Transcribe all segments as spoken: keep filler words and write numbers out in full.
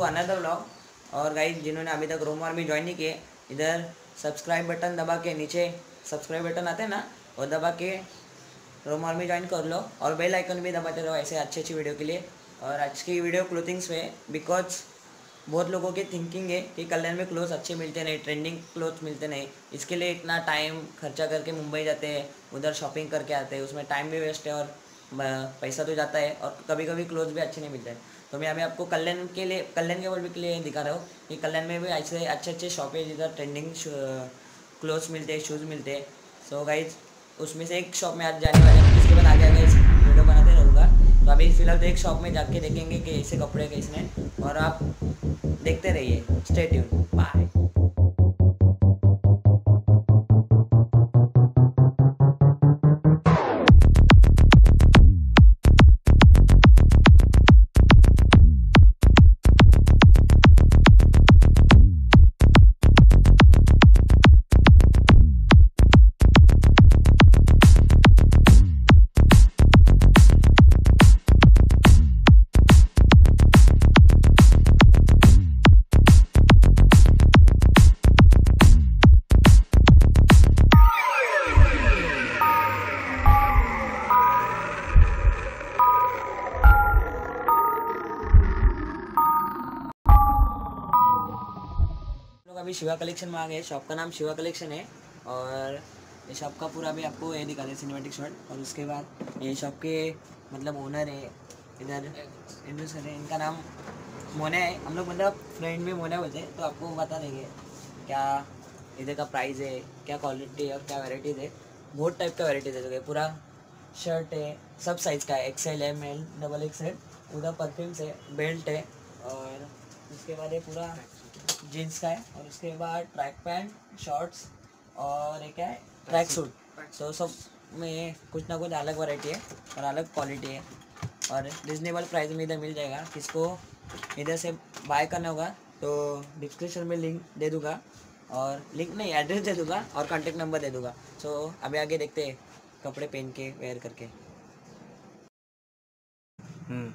Another vlog. और guys जिन्होंने अभी तक रोम आर्मी ज्वाइन नहीं किए, इधर सब्सक्राइब बटन दबा के, नीचे सब्सक्राइब बटन आते हैं ना, वो दबा के रोम आर्मी ज्वाइन कर लो और बेल आइकन भी दबाते रहो ऐसे अच्छी अच्छी वीडियो के लिए। और आज की वीडियो क्लोथिंग्स पे, बिकॉज बहुत लोगों की थिंकिंग है कि कल्याण में क्लोथ्स अच्छे मिलते नहीं, ट्रेंडिंग क्लोथ्स मिलते नहीं, इसके लिए इतना टाइम खर्चा करके मुंबई जाते हैं, उधर शॉपिंग करके आते हैं, उसमें टाइम भी वेस्ट है और पैसा तो जाता है और कभी कभी क्लोथ्स भी अच्छे नहीं मिलते हैं। तो मैं अभी आपको कल्याण के लिए, कल्याण के वर्ल्ड के लिए दिखा रहा हूँ कि कल्याण में भी ऐसे अच्छे अच्छे शॉप है जिधर ट्रेंडिंग क्लोथ्स मिलते हैं, शूज़ मिलते हैं। सो गाइज उसमें से एक शॉप में आज जाने वाले हैं, इसके बाद आगे आगे वीडियो बनाते रहूँगा। तो अभी फिलहाल तो एक शॉप में जाके देखेंगे कि ऐसे कपड़े कैसे हैं, और आप देखते रहिए, स्टे ट्यून, बाय। अभी शिवा कलेक्शन में आ गए। शॉप का नाम शिवा कलेक्शन है और ये शॉप का पूरा भी आपको ये दिखा दे सिनेमैटिक शॉट। और उसके बाद ये शॉप के मतलब ओनर है, इधर इंट्रोड्यूसर है, इनका नाम मोना है। हम लोग मतलब फ्रेंड में मोना बोलते हैं। तो आपको बता देंगे क्या इधर का प्राइस है, क्या क्वालिटी है और क्या वेराइटीज़ है। बहुत टाइप का वेराइटीज़ है, तो पूरा शर्ट है, सब साइज़ का है, XL M L double XL. उधर परफ्यूम्स है, बेल्ट है, और उसके बाद ये पूरा जीन्स का है, और उसके बाद ट्रैक पैंट, शॉर्ट्स और एक क्या है ट्रैक सूट। सो सब में कुछ ना कुछ अलग वैरायटी है और अलग क्वालिटी है और रिजनेबल प्राइस में इधर मिल जाएगा। किसको इधर से बाय करना होगा तो डिस्क्रिप्शन में लिंक दे दूँगा, और लिंक नहीं एड्रेस दे दूँगा और कॉन्टेक्ट नंबर दे दूँगा। सो अभी आगे देखते हैं कपड़े पहन के वेयर करके। हम्म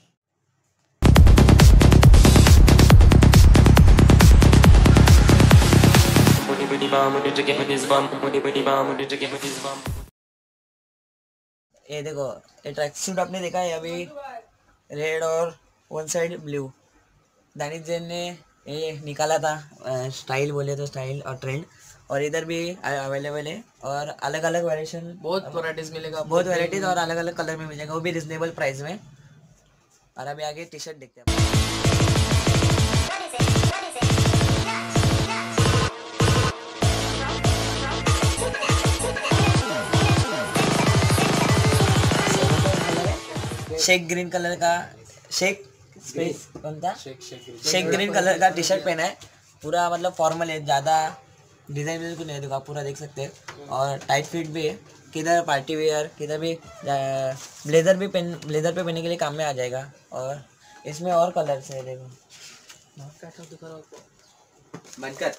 ये देखो, ये ट्रैक सूट आपने देखा है अभी रेड और one side blue, Danish Jain ने ये निकाला था, स्टाइल बोले तो स्टाइल और ट्रेंड। और इधर भी अवेलेबल है और अलग अलग वेरिएशन, बहुत वैराइटीज मिलेगा, बहुत वैराइटीज और अलग अलग कलर में मिल जाएगा, वो भी रिजनेबल प्राइस में। और अभी आगे टी शर्ट देखते हैं। शेक ग्रीन कलर का, शेक स्पेस कौन था, शेक ग्रीन कलर का टी शर्ट पहना है। पूरा मतलब फॉर्मल है, ज़्यादा डिज़ाइन बिल्कुल नहीं दूंगा, पूरा देख सकते हैं। और टाइट फिट भी है, किधर पार्टी वेयर, किधर भी ब्लेज़र भी पहन, ब्लेज़र पे पहनने के लिए काम में आ जाएगा। और इसमें और कलर्स है, देखो बनकर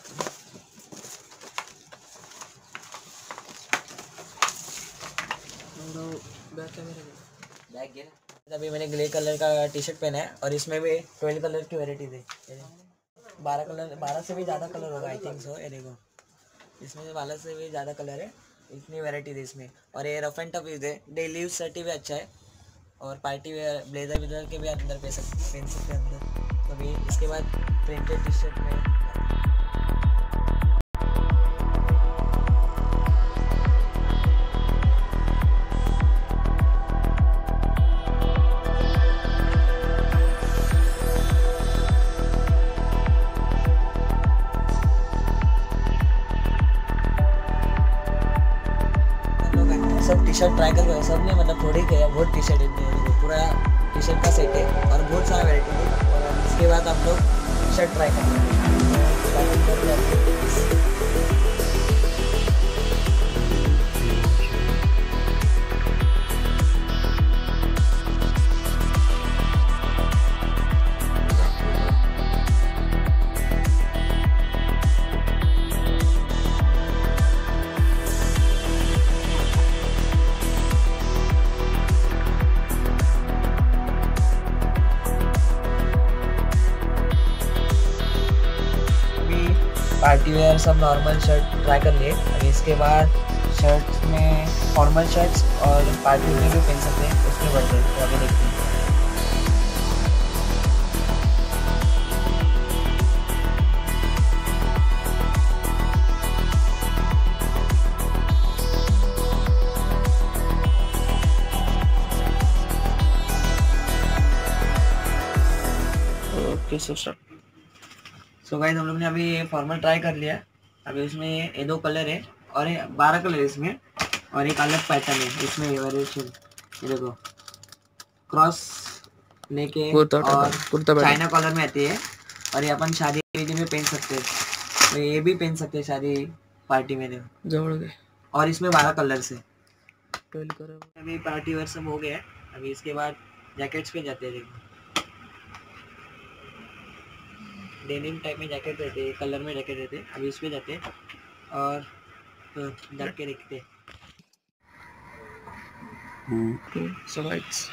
बैग गया। अभी मैंने ग्रे कलर का टी शर्ट पहना है और इसमें भी ट्वेल्व कलर की वेराइटी थी, बारह कलर, बारह से भी ज़्यादा कलर होगा आई थिंक सो। ये देखो, इसमें से बारह से भी ज़्यादा कलर है, इतनी वेराइटी थी इसमें। और ये रफ एंड टफ यूज है, डेली यूज शर्ट भी अच्छा है, और पार्टी वेयर ब्लेजर ब्लेजर के भी अंदर पहन सकते पहन सकते अंदर। तो भी इसके बाद प्रिंटेड टी शर्ट में सब टी शर्ट ट्राई कर, सब ने मतलब थोड़ी किया, बहुत टी शर्ट है, पूरा टी शर्ट का सेट है और बहुत सारा वेराइटी है। और इसके बाद आप लोग शर्ट ट्राई करेंगे। पार्टी वेयर सब नॉर्मल शर्ट ट्राई कर लिए। अभी इसके बाद शर्ट्स में फॉर्मल शर्ट्स और पार्टी में भी पहन सकते हैं, उसमें बढ़ते हैं। तो अभी देखते हैं। Okay so start. So guys हम लोग ने अभी फॉर्मल ट्राई कर लिया। अभी उसमें ये दो कलर है और ये बारह कलर है इसमें, और एक अलग पैटर्न है इसमें वेरिएशन। ये देखो क्रॉस लेके और चाइना कलर में आती है, और ये अपन शादी विधि में पहन सकते हैं। तो ये भी पहन सकते हैं शादी पार्टी में। देखो और इसमें बारह कलर से। अभी पार्टी वेयर सब हो गया है। अभी इसके बाद जैकेट्स पे जाते हैं। देखो डेनिम टाइप में जैकेट रहते हैं, कलर में जैकेट रहते हैं। अभी इस पे जाते हैं और तो जाके देखते हैं। सो गाइस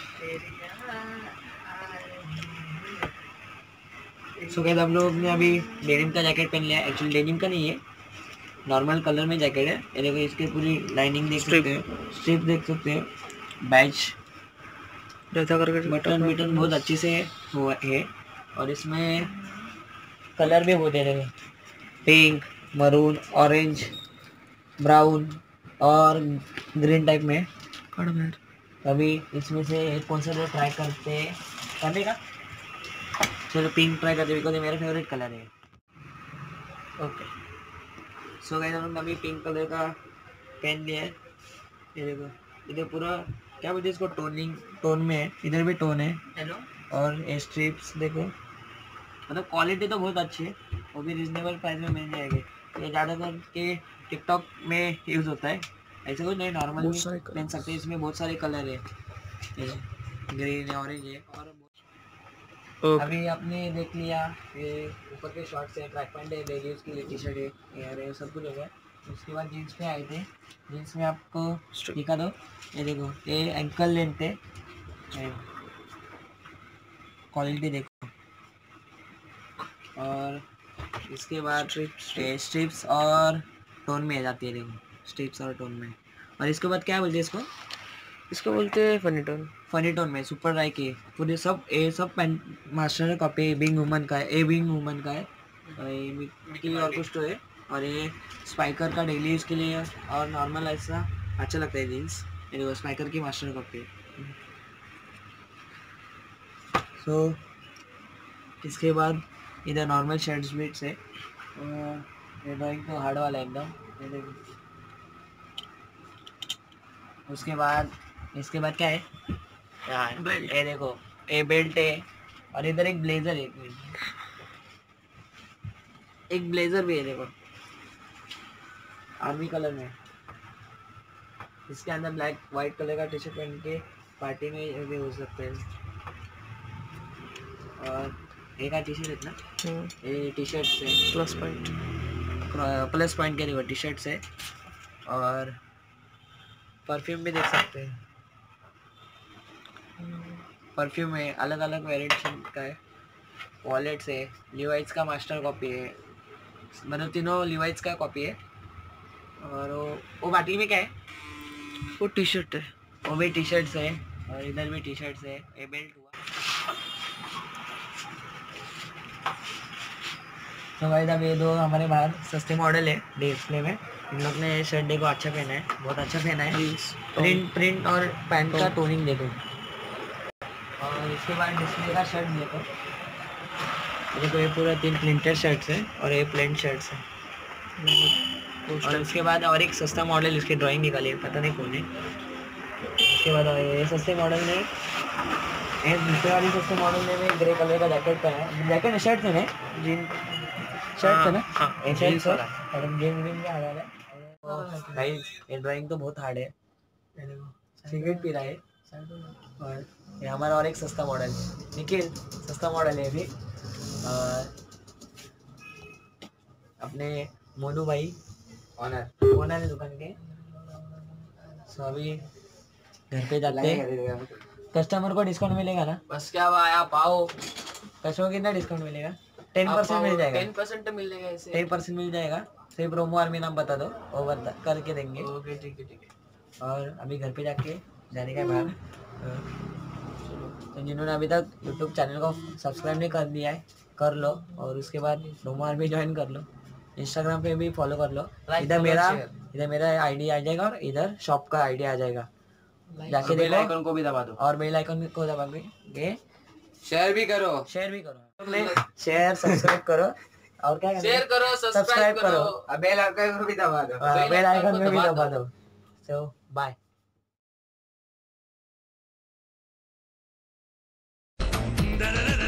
सो गाइस हम लोग ने अभी डेनिम का जैकेट पहन लिया। एक्चुअली डेनिम का नहीं है, नॉर्मल कलर में जैकेट है। ये देखो इसकी पूरी लाइनिंग देख सकते हैं, स्ट्रिप देख सकते हैं, बैच करके बटन बटन बहुत अच्छे से हुआ है। और इसमें कलर भी बहुत है, पिंक, मरून, ऑरेंज, ब्राउन और ग्रीन टाइप में। अभी इसमें से एक कौन सा ट्राई करते हैं करने का। चलो पिंक ट्राई करते हैं, बिकॉज मेरा फेवरेट कलर है। ओके सो गाइस हम लोग अभी पिंक कलर का पहन लिया है। ये देखो इधर पूरा क्या बोलते हैं इसको, टोनिंग टोन में है। इधर भी टोन है। हेलो और ये स्ट्रिप्स देखो, मतलब क्वालिटी तो बहुत अच्छी है, वो भी रिजनेबल प्राइस में मिल जाएगी। ये ज़्यादातर के टिकटॉक में यूज़ होता है, ऐसे कुछ नहीं, नॉर्मल भी पहन सकते हैं। इसमें बहुत सारे कलर है, ग्रीन है, ऑरेंज है और okay. अभी आपने देख लिया ये ऊपर के शॉर्ट्स है, ट्रैक पैंट है, लेडीज की टी शर्ट है, यार ये सब कुछ हो गया। उसके बाद जीन्स पे आए थे। जीन्स में आपको दिखा दो, ये देखो ये एंकल लेंथ है, क्वालिटी देखो। और इसके बाद स्ट्रिप्स स्ट्रिप्स और टोन में आ जाती है। देखो स्ट्रिप्स और टोन में। और इसके बाद क्या बोलते हैं इसको, इसको बोलते हैं फनी टोन। फनी टोन में सुपर ड्राई के पूरे सब ये सब pen master copy being woman का है, ए बिंग वुमन का है, ये मिकी और कुछ तो है। और ये स्पाइकर का डेली यूज़ के लिए और नॉर्मल ऐसा अच्छा लगता है जीन्स। ये देखो स्पाइकर की मास्टर कॉपी। सो इसके बाद इधर नॉर्मल शर्ट्स बीट्स है, ये ड्राइंग तो हार्ड वाला है एकदम। ये देखो उसके बाद इसके बाद क्या है यार, ये देखो ये बेल्ट है, और इधर एक ब्लेजर है, एक ब्लेजर भी है देखो आर्मी कलर में। इसके अंदर ब्लैक वाइट कलर का टी शर्ट पहन के पार्टी में भी हो सकते हैं। और एक टी शर्ट इतना ये टी शर्ट से प्लस पॉइंट प्लस पॉइंट के देखो टी शर्ट से। और परफ्यूम भी देख सकते हैं, परफ्यूम है अलग अलग वेरिएशन का है। वॉलेट्स है, लिवाइस का मास्टर कॉपी है, मतलब तीनों लिवाइस का कॉपी है। और वो वो बाटी में क्या है, वो टी शर्ट है, वो भी टी शर्ट्स है। और इधर भी टी शर्ट्स है, ये बेल्ट हुआ। तो भाई साहब ये दो हमारे बाहर सस्ते मॉडल है डिस्प्ले में। इन लोग ने शर्ट देखो अच्छा पहना है, बहुत अच्छा पहना है। प्रिंट प्रिंट और पैंट का टोनिंग देखो। और इसके बाद डिस्प्ले का शर्ट देखो, देखो ये पूरा तीन प्रिंटेड शर्ट्स है और ये प्लेन शर्ट्स है। और उसके बाद और एक सस्ता मॉडल इसकी ड्राइंग निकाली है, पता नहीं कौन है। उसके बाद ये सस्ते मॉडल में ये दूसरे वाली सस्ते मॉडल में ग्रे कलर का जैकेट पहना है, जैकेट शर्ट है ना, जीन शर्ट है ना, ये शर्ट वाला और ग्रीन ग्रीन का आ रहा है भाई। ये ड्राइंग तो बहुत हार्ड है, सिगरेट पी रहा है। और ये हमारा और एक सस्ता मॉडल निखिल, सस्ता मॉडल है भी। और अपने मोनू भाई ऑनर ऑनर है दुकान के। सो अभी घर पे जाते हैं, कस्टमर को डिस्काउंट मिलेगा ना, बस क्या भाई आप आओ। कस्टमर को कितना डिस्काउंट मिलेगा, टेन परसेंट मिल जाएगा, टेन परसेंट मिलेगा ऐसे। टेन परसेंट मिल जाएगा। सिर्फ प्रोमो आर्मी नाम बता दो, वो बता करके देंगे। ओके ठीक है ठीक है। और अभी घर पे जाके जाने का है बाहर। तो जिन्होंने अभी तक यूट्यूब चैनल को सब्सक्राइब नहीं कर दिया है कर लो, और उसके बाद प्रोमो आर्मी ज्वाइन कर लो। इंस्टाग्राम पे भी फॉलो कर लो। इधर मेरा इधर मेरा आईडी आ जाएगा और इधर शॉप का आईडी आ जाएगा, जाके बेल देखो। आइकन को भी दबा दो और बेल आइकन को दबाओगे, शेयर भी करो शेयर भी करो, शेयर सब्सक्राइब करो और क्या करना है? शेयर करो, सब्सक्राइब करो, अब बेल आइकन को भी दबा दो बेल आइकन में भी दबा दो। So bye.